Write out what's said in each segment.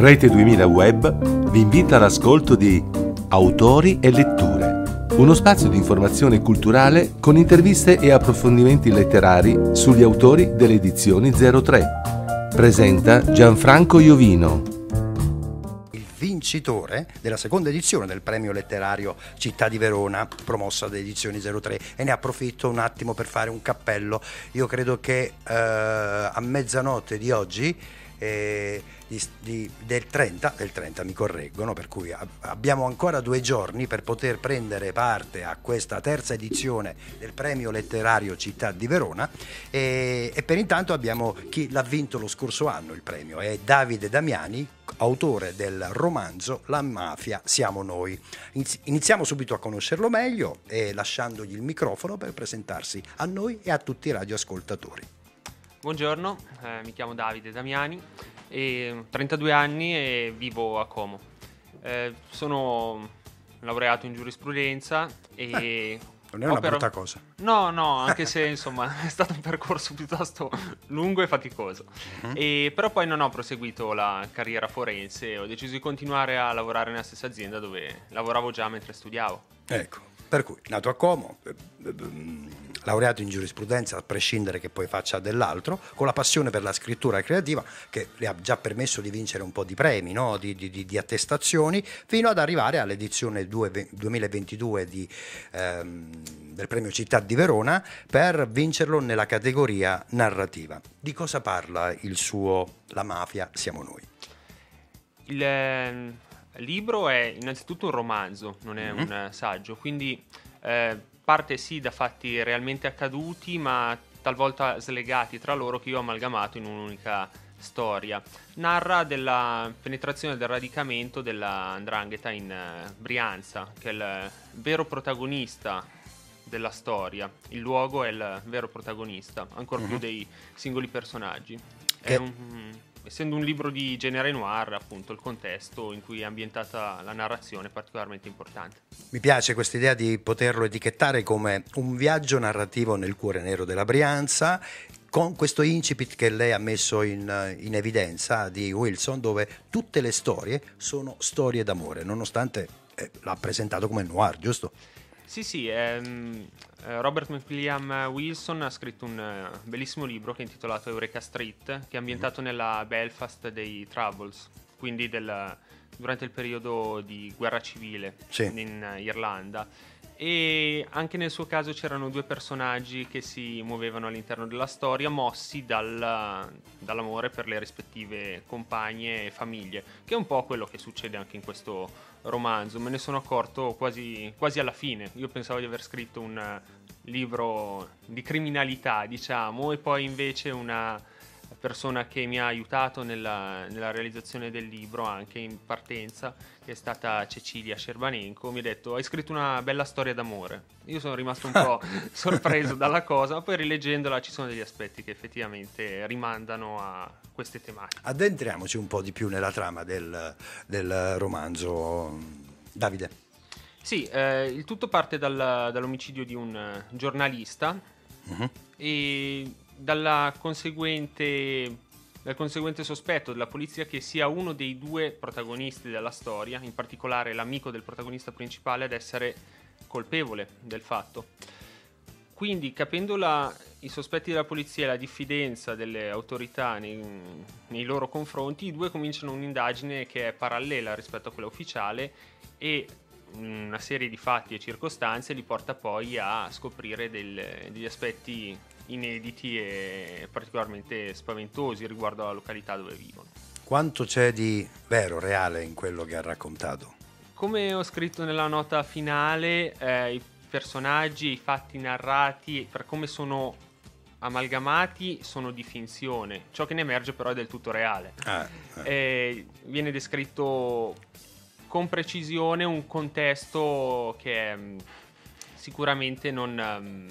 Rete 2000 Web vi invita all'ascolto di Autori e Letture, uno spazio di informazione culturale con interviste e approfondimenti letterari sugli autori delle edizioni 03. Presenta Gianfranco Iovino. Il vincitore della seconda edizione del premio letterario Città di Verona, promossa da Edizioni 03, e ne approfitto un attimo per fare un cappello. Io credo che a mezzanotte di oggi del 30 mi correggono, per cui abbiamo ancora 2 giorni per poter prendere parte a questa terza edizione del premio letterario Città di Verona, e per intanto abbiamo chi l'ha vinto lo scorso anno. Il premio è Davide Damiani, autore del romanzo La mafia siamo noi. Iniziamo subito a conoscerlo meglio e lasciandogli il microfono per presentarsi a noi e a tutti i radioascoltatori. Buongiorno, mi chiamo Davide Damiani, ho 32 anni e vivo a Como. Sono laureato in giurisprudenza e non è una brutta cosa. No, anche se insomma è stato un percorso piuttosto lungo e faticoso. Però poi non ho proseguito la carriera forense, ho deciso di continuare a lavorare nella stessa azienda dove lavoravo già mentre studiavo. Ecco, per cui nato a Como, laureato in giurisprudenza, a prescindere che poi faccia dell'altro, con la passione per la scrittura creativa che le ha già permesso di vincere un po' di premi, no? di attestazioni, fino ad arrivare all'edizione 2022 del premio Città di Verona, per vincerlo nella categoria narrativa. Di cosa parla il suo La mafia siamo noi? Il libro è innanzitutto un romanzo, non è un saggio, quindi parte sì da fatti realmente accaduti, ma talvolta slegati tra loro, che io ho amalgamato in un'unica storia. Narra della penetrazione e del radicamento della 'ndrangheta in Brianza, che è il vero protagonista della storia. Il luogo è il vero protagonista, ancora più dei singoli personaggi. Essendo un libro di genere noir, appunto, il contesto in cui è ambientata la narrazione è particolarmente importante. Mi piace questa idea di poterlo etichettare come un viaggio narrativo nel cuore nero della Brianza, con questo incipit che lei ha messo in evidenza di Wilson, dove tutte le storie sono storie d'amore, nonostante l'ha presentato come noir, giusto? Sì, Robert McWilliam Wilson ha scritto un bellissimo libro che è intitolato Eureka Street, che è ambientato nella Belfast dei Troubles, quindi durante il periodo di guerra civile in Irlanda. E anche nel suo caso c'erano 2 personaggi che si muovevano all'interno della storia, mossi dall'amore per le rispettive compagne e famiglie, che è un po' quello che succede anche in questo romanzo. Me ne sono accorto quasi alla fine. Io pensavo di aver scritto un libro di criminalità, diciamo, e poi invece una persona che mi ha aiutato nella realizzazione del libro, anche in partenza, che è stata Cecilia Scerbanenko, mi ha detto: hai scritto una bella storia d'amore. Io sono rimasto un po' sorpreso dalla cosa, ma poi rileggendola ci sono degli aspetti che effettivamente rimandano a queste tematiche. Addentriamoci un po' di più nella trama del romanzo, Davide. Sì, il tutto parte dall'omicidio di un giornalista e dal conseguente sospetto della polizia che sia uno dei 2 protagonisti della storia, in particolare l'amico del protagonista principale, ad essere colpevole del fatto. Quindi, capendo i sospetti della polizia e la diffidenza delle autorità nei loro confronti, i 2 cominciano un'indagine che è parallela rispetto a quella ufficiale, e una serie di fatti e circostanze li porta poi a scoprire degli aspetti inediti e particolarmente spaventosi riguardo alla località dove vivono. Quanto c'è di vero, reale in quello che ha raccontato? Come ho scritto nella nota finale, i personaggi, i fatti narrati, per come sono amalgamati, sono di finzione. Ciò che ne emerge però è del tutto reale. Viene descritto con precisione un contesto che è sicuramente non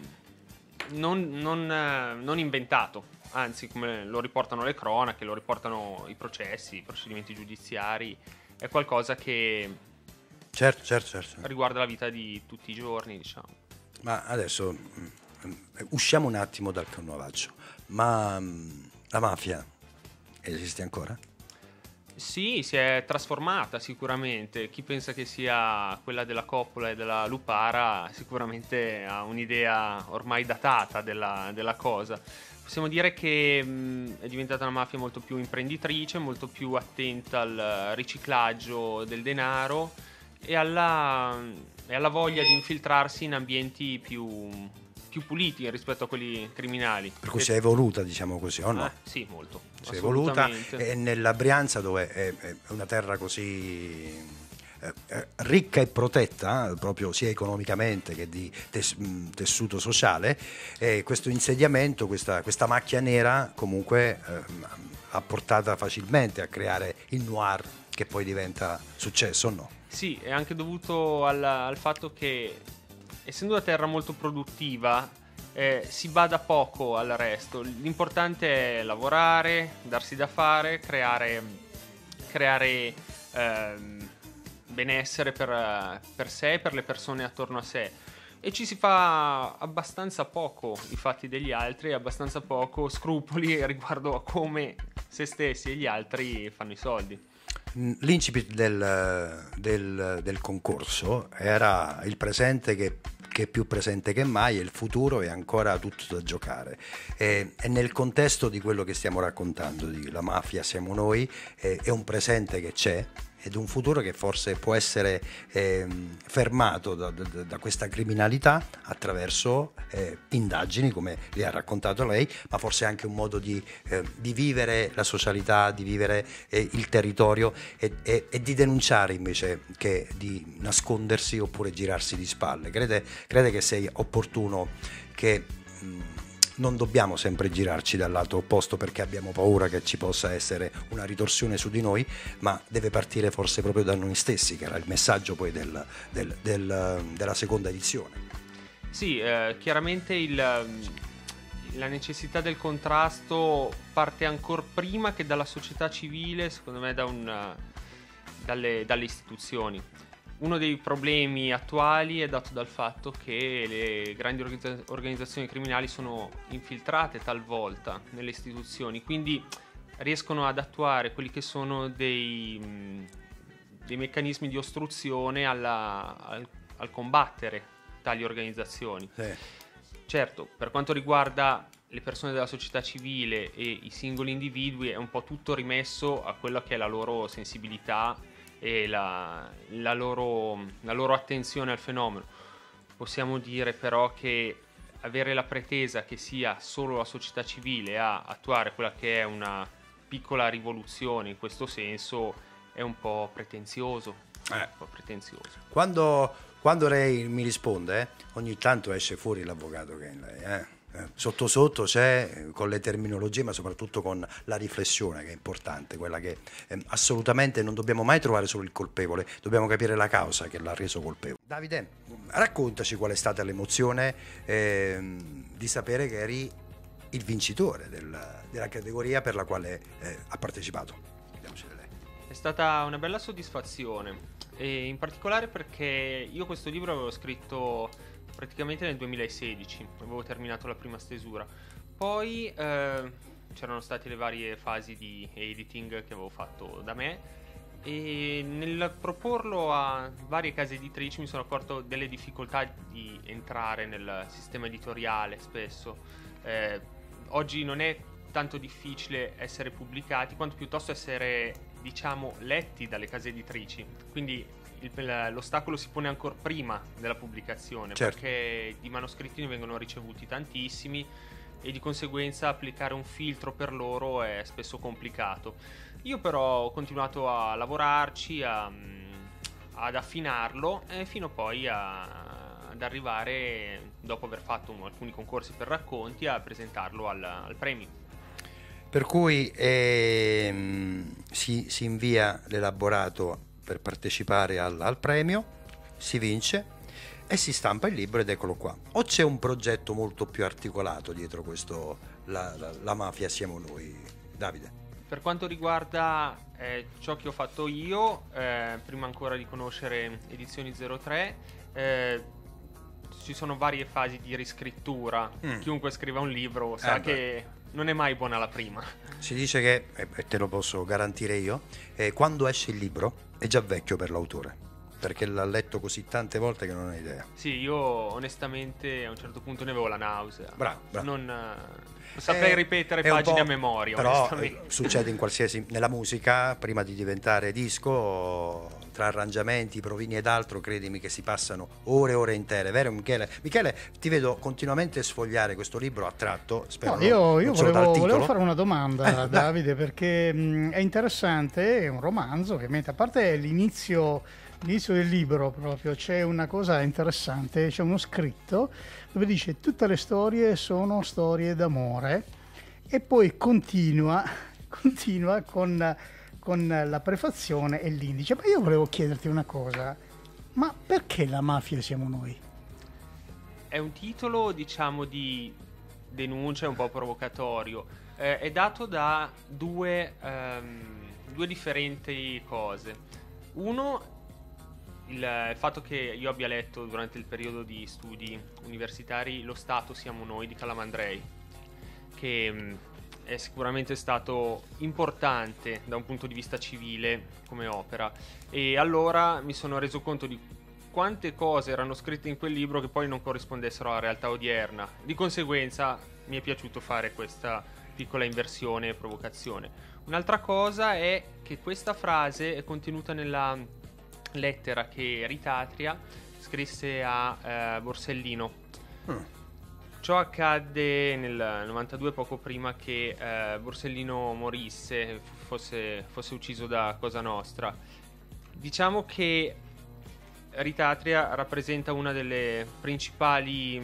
inventato, anzi, come lo riportano le cronache, lo riportano i processi, i procedimenti giudiziari, è qualcosa che certo. riguarda la vita di tutti i giorni, diciamo. Ma adesso usciamo un attimo dal canovaccio, ma la mafia esiste ancora? Sì, si è trasformata sicuramente. Chi pensa che sia quella della Coppola e della Lupara sicuramente ha un'idea ormai datata della cosa. Possiamo dire che è diventata una mafia molto più imprenditrice, molto più attenta al riciclaggio del denaro e alla voglia di infiltrarsi in ambienti più puliti rispetto a quelli criminali. Per cui si è evoluta, diciamo così, o no? Sì, molto. Si è evoluta, e nella Brianza, dove è una terra così ricca e protetta, proprio sia economicamente che di tessuto sociale, questo insediamento, questa macchia nera comunque ha portata facilmente a creare il noir che poi diventa successo, o no? Sì, è anche dovuto al fatto che, essendo una terra molto produttiva, si bada poco al resto. L'importante è lavorare, darsi da fare, creare benessere per sé e per le persone attorno a sé. E ci si fa abbastanza poco i fatti degli altri, abbastanza poco scrupoli riguardo a come se stessi e gli altri fanno i soldi. L'incipit del concorso era il presente che è più presente che mai, e il futuro è ancora tutto da giocare, e nel contesto di quello che stiamo raccontando, di La mafia siamo noi, è un presente che c'è ed un futuro che forse può essere fermato da questa criminalità attraverso indagini come le ha raccontato lei, ma forse anche un modo di vivere la socialità, di vivere il territorio e di denunciare invece che di nascondersi oppure girarsi di spalle. Crede che sia opportuno che non dobbiamo sempre girarci dal lato opposto perché abbiamo paura che ci possa essere una ritorsione su di noi, ma deve partire forse proprio da noi stessi, che era il messaggio poi della seconda edizione. Sì, chiaramente la necessità del contrasto parte ancora prima che dalla società civile, secondo me dalle istituzioni. Uno dei problemi attuali è dato dal fatto che le grandi organizzazioni criminali sono infiltrate talvolta nelle istituzioni, quindi riescono ad attuare quelli che sono dei meccanismi di ostruzione al combattere tali organizzazioni. Sì. Certo, per quanto riguarda le persone della società civile e i singoli individui è un po' tutto rimesso a quella che è la loro sensibilità e la loro attenzione al fenomeno. Possiamo dire però che avere la pretesa che sia solo la società civile a attuare quella che è una piccola rivoluzione in questo senso è un po' pretenzioso. Quando lei mi risponde, ogni tanto esce fuori l'avvocato che è in lei, sotto sotto c'è, con le terminologie, ma soprattutto con la riflessione, che è importante, quella che assolutamente non dobbiamo mai trovare solo il colpevole, dobbiamo capire la causa che l'ha reso colpevole. Davide, raccontaci qual è stata l'emozione di sapere che eri il vincitore della categoria per la quale ha partecipato. È stata una bella soddisfazione, e in particolare perché io questo libro avevo scritto praticamente nel 2016, avevo terminato la prima stesura. Poi c'erano state le varie fasi di editing che avevo fatto da me, e nel proporlo a varie case editrici mi sono accorto delle difficoltà di entrare nel sistema editoriale spesso. Oggi non è tanto difficile essere pubblicati quanto piuttosto essere, diciamo, letti dalle case editrici, quindi l'ostacolo si pone ancora prima della pubblicazione. Certo. Perché di manoscritti ne vengono ricevuti tantissimi e di conseguenza applicare un filtro per loro è spesso complicato. Io però ho continuato a lavorarci, ad affinarlo, fino poi ad arrivare, dopo aver fatto alcuni concorsi per racconti, a presentarlo al premio. Per cui si invia l'elaborato per partecipare al premio, si vince e si stampa il libro, ed eccolo qua. O c'è un progetto molto più articolato dietro questo la mafia siamo noi, Davide? Per quanto riguarda ciò che ho fatto io, prima ancora di conoscere Edizioni 03, ci sono varie fasi di riscrittura. Chiunque scriva un libro sa che non è mai buona la prima. Si dice che, e te lo posso garantire io, quando esce il libro è già vecchio per l'autore, perché l'ha letto così tante volte che non ha idea. Sì, io onestamente a un certo punto ne avevo la nausea. Bravo. Non saprei ripetere è un pagine po', a memoria, però onestamente. succede in qualsiasi, nella musica, prima di diventare disco, tra arrangiamenti, provini ed altro, credimi che si passano ore e ore intere, vero Michele? Michele, ti vedo continuamente sfogliare questo libro a tratto, spero No, io non solo dal volevo titolo. fare una domanda, Davide, perché è interessante, è un romanzo che a parte l'inizio del libro proprio, c'è una cosa interessante, c'è uno scritto dove dice tutte le storie sono storie d'amore e poi continua con la prefazione e l'indice. Ma io volevo chiederti una cosa, ma perché la mafia siamo noi? È un titolo, diciamo, di denuncia, un po' provocatorio. È dato da due differenti cose. Uno, il fatto che io abbia letto durante il periodo di studi universitari Lo Stato siamo noi di Calamandrei, che è sicuramente stato importante da un punto di vista civile come opera, e allora mi sono reso conto di quante cose erano scritte in quel libro che poi non corrispondessero alla realtà odierna. Di conseguenza mi è piaciuto fare questa piccola inversione e provocazione. Un'altra cosa è che questa frase è contenuta nella lettera che Ritatria scrisse a Borsellino. Ciò accadde nel 92, poco prima che Borsellino morisse, fosse ucciso da Cosa Nostra. Diciamo che Ritatria rappresenta uno dei principali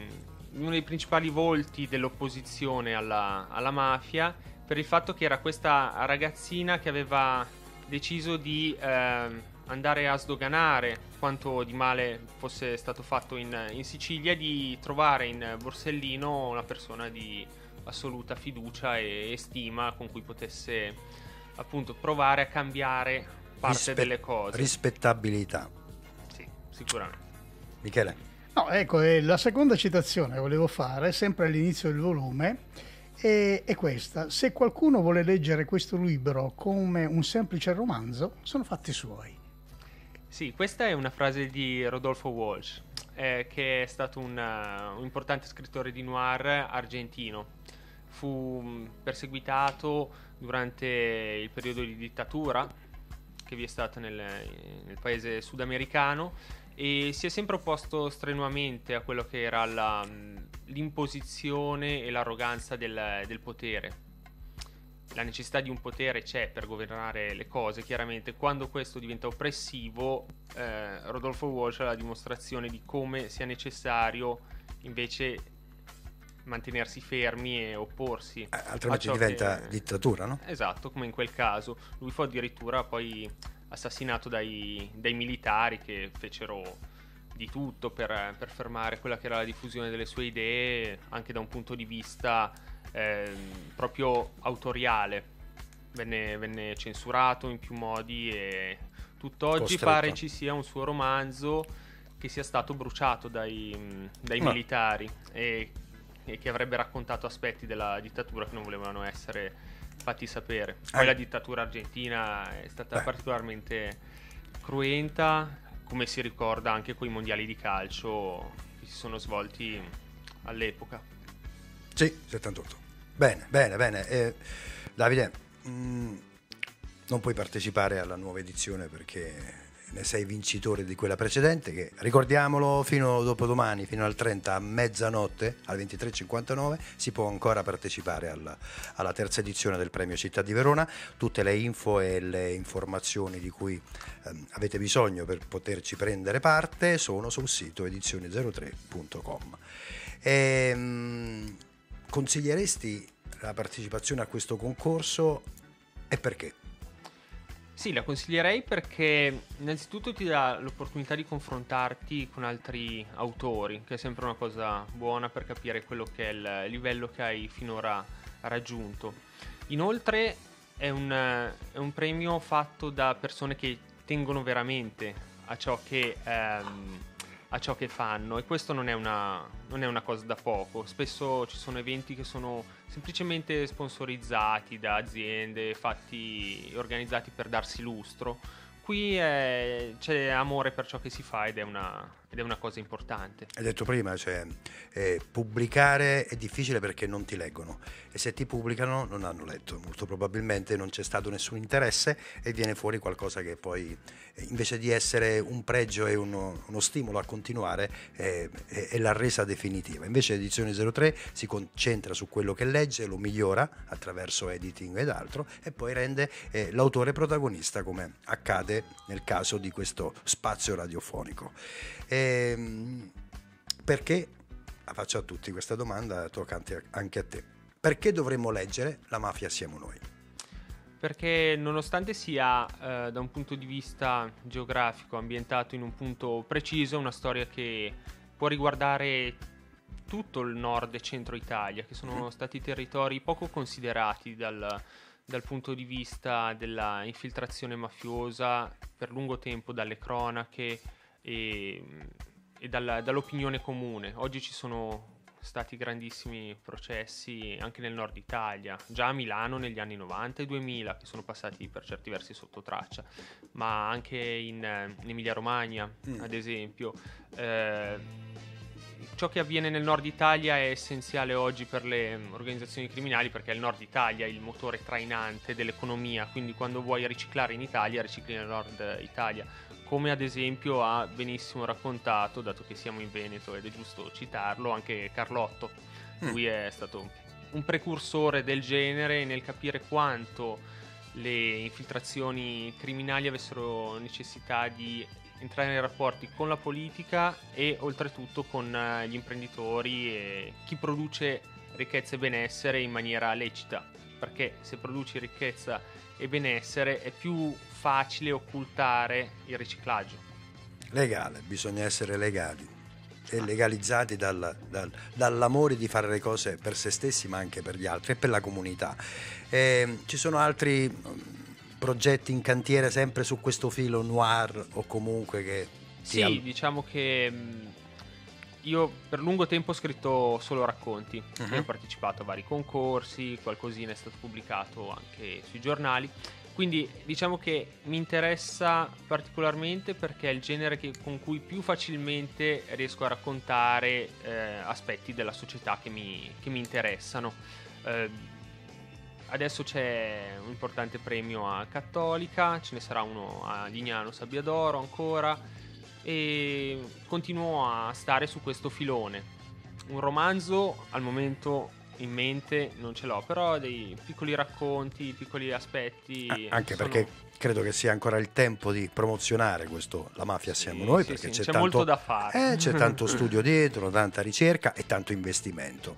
volti dell'opposizione alla mafia, per il fatto che era questa ragazzina che aveva deciso di andare a sdoganare quanto di male fosse stato fatto in Sicilia, di trovare in Borsellino una persona di assoluta fiducia e stima con cui potesse appunto provare a cambiare parte delle cose. Rispettabilità. Sì, sicuramente. Michele? No, ecco, la seconda citazione che volevo fare, sempre all'inizio del volume, è questa. Se qualcuno vuole leggere questo libro come un semplice romanzo, sono fatti suoi. Sì, questa è una frase di Rodolfo Walsh, che è stato un importante scrittore di noir argentino. Fu perseguitato durante il periodo di dittatura che vi è stata nel paese sudamericano, e si è sempre opposto strenuamente a quello che era l'imposizione e l'arroganza del potere. La necessità di un potere c'è per governare le cose, chiaramente. Quando questo diventa oppressivo, Rodolfo Walsh ha la dimostrazione di come sia necessario invece mantenersi fermi e opporsi. Altrimenti diventa dittatura, no? Esatto, come in quel caso. Lui fu addirittura poi assassinato dai militari, che fecero di tutto per fermare quella che era la diffusione delle sue idee, anche da un punto di vista proprio autoriale. Venne censurato in più modi e tutt'oggi pare ci sia un suo romanzo che sia stato bruciato dai militari e che avrebbe raccontato aspetti della dittatura che non volevano essere fatti sapere. Poi la dittatura argentina è stata particolarmente cruenta, come si ricorda anche con i mondiali di calcio che si sono svolti all'epoca. Sì, 78. Bene. Davide, non puoi partecipare alla nuova edizione perché ne sei vincitore di quella precedente, che ricordiamolo fino dopodomani, fino al 30 a mezzanotte, alle 23:59 si può ancora partecipare alla terza edizione del premio Città di Verona. Tutte le info e le informazioni di cui avete bisogno per poterci prendere parte sono sul sito edizioni03.com. Consiglieresti la partecipazione a questo concorso e perché? Sì, la consiglierei perché innanzitutto ti dà l'opportunità di confrontarti con altri autori, che è sempre una cosa buona per capire quello che è il livello che hai finora raggiunto. Inoltre è un premio fatto da persone che tengono veramente a ciò che a ciò che fanno, e questo non è una cosa da poco. Spesso ci sono eventi che sono semplicemente sponsorizzati da aziende, fatti organizzati per darsi lustro. Qui c'è amore per ciò che si fa ed è una cosa importante. Hai detto prima, cioè, pubblicare è difficile perché non ti leggono, e se ti pubblicano non hanno letto, molto probabilmente non c'è stato nessun interesse e viene fuori qualcosa che poi, invece di essere un pregio e uno stimolo a continuare, è la resa definitiva. Invece Edizioni 03 si concentra su quello che legge, lo migliora attraverso editing ed altro, e poi rende l'autore protagonista, come accade nel caso di questo spazio radiofonico. Perché, faccio a tutti questa domanda, tocca anche a te, perché dovremmo leggere La mafia siamo noi? Perché nonostante sia da un punto di vista geografico ambientato in un punto preciso, è una storia che può riguardare tutto il nord e centro Italia, che sono stati territori poco considerati dal punto di vista della infiltrazione mafiosa per lungo tempo dalle cronache e dall'opinione comune. Oggi ci sono stati grandissimi processi anche nel nord Italia, già a Milano negli anni 90 e 2000, che sono passati per certi versi sotto traccia, ma anche in Emilia Romagna, ad esempio. Ciò che avviene nel nord Italia è essenziale oggi per le organizzazioni criminali, perché il nord Italia è il motore trainante dell'economia, quindi quando vuoi riciclare in Italia, ricicli nel nord Italia, come ad esempio ha benissimo raccontato, dato che siamo in Veneto ed è giusto citarlo, anche Carlotto. Lui è stato un precursore del genere nel capire quanto le infiltrazioni criminali avessero necessità di entrare nei rapporti con la politica e oltretutto con gli imprenditori e chi produce ricchezza e benessere in maniera lecita, perché se produci ricchezza e benessere è più facile occultare il riciclaggio. Legale, bisogna essere legali e legalizzati dall'amore di fare le cose per se stessi, ma anche per gli altri e per la comunità. Ci sono altri progetti in cantiere sempre su questo filo noir, o comunque che sì, diciamo che io per lungo tempo ho scritto solo racconti, ho partecipato a vari concorsi, qualcosina è stato pubblicato anche sui giornali, quindi diciamo che mi interessa particolarmente perché è il genere con cui più facilmente riesco a raccontare aspetti della società che mi interessano. Adesso c'è un importante premio a Cattolica, ce ne sarà uno a Lignano Sabbiadoro ancora, e continuo a stare su questo filone. Un romanzo al momento in mente non ce l'ho, però dei piccoli racconti, piccoli aspetti. Anche perché credo che sia ancora il tempo di promozionare questo La mafia siamo noi, perché c'è tanto, molto da fare. C'è tanto studio dietro, tanta ricerca e tanto investimento.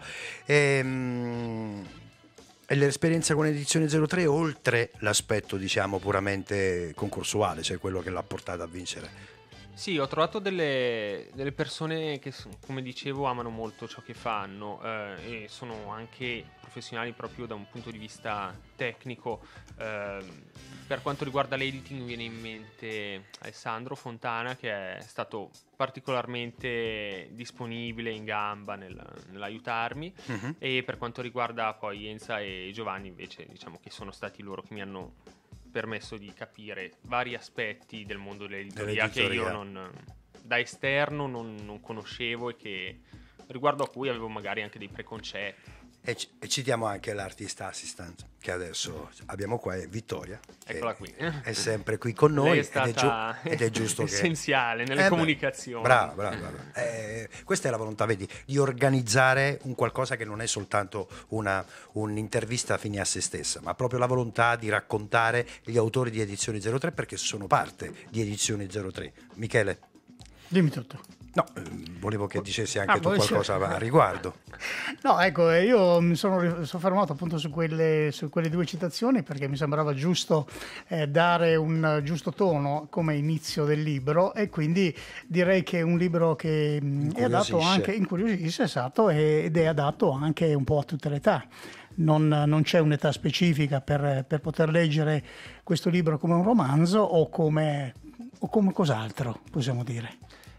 E l'esperienza con Edizioni 03, oltre l'aspetto diciamo puramente concorsuale, cioè quello che l'ha portata a vincere? Sì, ho trovato delle persone che, come dicevo, amano molto ciò che fanno e sono anche professionali proprio da un punto di vista tecnico. Per quanto riguarda l'editing mi viene in mente Alessandro Fontana, che è stato particolarmente disponibile, in gamba nell'aiutarmi, e per quanto riguarda poi Enza e Giovanni invece diciamo che sono stati loro che mi hanno permesso di capire vari aspetti del mondo dell'editoria che io da esterno non conoscevo e che riguardo a cui avevo magari anche dei preconcetti. E citiamo anche l'artist assistant che adesso abbiamo qua, è Vittoria. Eccola qui. È sempre qui con noi. Lei è stata ed è giusto essenziale nelle comunicazioni. Brava. Questa è la volontà, vedi, di organizzare un qualcosa che non è soltanto un'intervista fine a se stessa, ma proprio la volontà di raccontare gli autori di Edizioni 03, perché sono parte di Edizioni 03. Michele? Dimmi tutto. No, volevo che dicessi anche tu qualcosa a riguardo. No, ecco, io mi sono soffermato appunto su quelle due citazioni perché mi sembrava giusto dare un giusto tono come inizio del libro, e quindi direi che è un libro che è adatto anche, incuriosisce, esatto, ed è adatto anche un po' a tutte le età. Non c'è un'età specifica per poter leggere questo libro come un romanzo o come cos'altro, possiamo dire.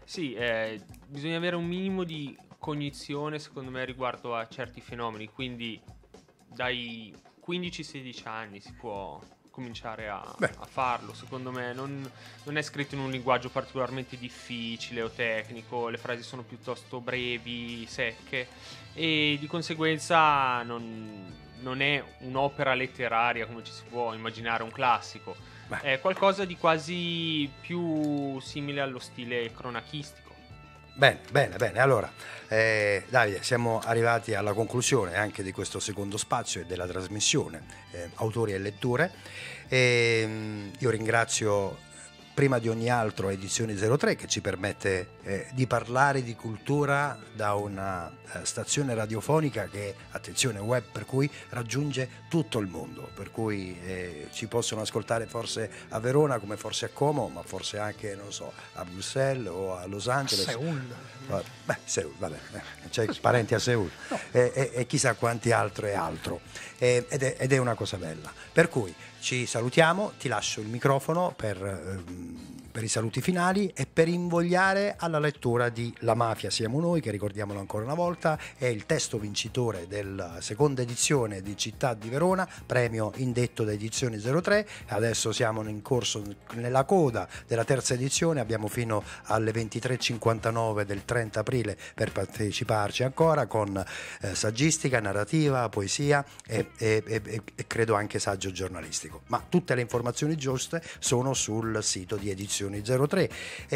Sì, bisogna avere un minimo di cognizione, secondo me, riguardo a certi fenomeni, quindi dai 15-16 anni si può cominciare a farlo. Secondo me non è scritto in un linguaggio particolarmente difficile o tecnico, le frasi sono piuttosto brevi, secche, e di conseguenza non è un'opera letteraria come ci si può immaginare un classico. È qualcosa di quasi più simile allo stile cronachistico. Bene. Allora, Davide, siamo arrivati alla conclusione anche di questo secondo spazio e della trasmissione Autori e Letture. Io ringrazio prima di ogni altro Edizioni 03 che ci permette di parlare di cultura da una stazione radiofonica che, attenzione, web, per cui raggiunge tutto il mondo, per cui ci possono ascoltare forse a Verona come forse a Como, ma forse anche, non so, a Bruxelles o a Los Angeles. Seul, vabbè, c'è parenti a Seul, e chissà quanti altro ed è una cosa bella, per cui ci salutiamo, ti lascio il microfono per i saluti finali e per invogliare alla lettura di La mafia siamo noi, che ricordiamolo ancora una volta è il testo vincitore della seconda edizione di Città di Verona, premio indetto da Edizioni 03. Adesso siamo in corso nella coda della terza edizione, abbiamo fino alle 23:59 del 30 aprile per parteciparci ancora con saggistica, narrativa, poesia e credo anche saggio giornalistico, ma tutte le informazioni giuste sono sul sito di Edizioni 03.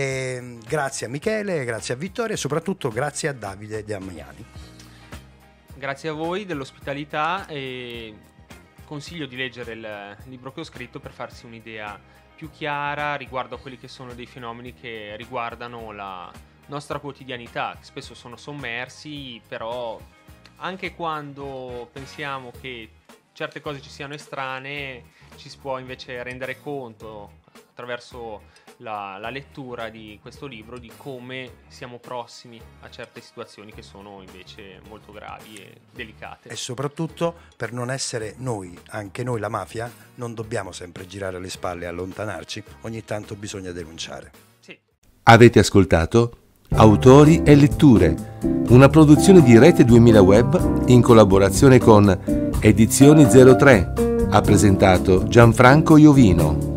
Grazie a Michele, grazie a Vittorio e soprattutto grazie a Davide Damiani. Grazie a voi dell'ospitalità e consiglio di leggere il libro che ho scritto per farsi un'idea più chiara riguardo a quelli che sono dei fenomeni che riguardano la nostra quotidianità, che spesso sono sommersi, però anche quando pensiamo che certe cose ci siano estranee ci si può invece rendere conto attraverso la lettura di questo libro di come siamo prossimi a certe situazioni che sono invece molto gravi e delicate. E soprattutto, per non essere noi, anche noi la mafia, non dobbiamo sempre girare le spalle e allontanarci, ogni tanto bisogna denunciare. Sì. Avete ascoltato Autori e Letture, una produzione di Rete 2000 Web in collaborazione con Edizioni 03. Ha presentato Gianfranco Iovino.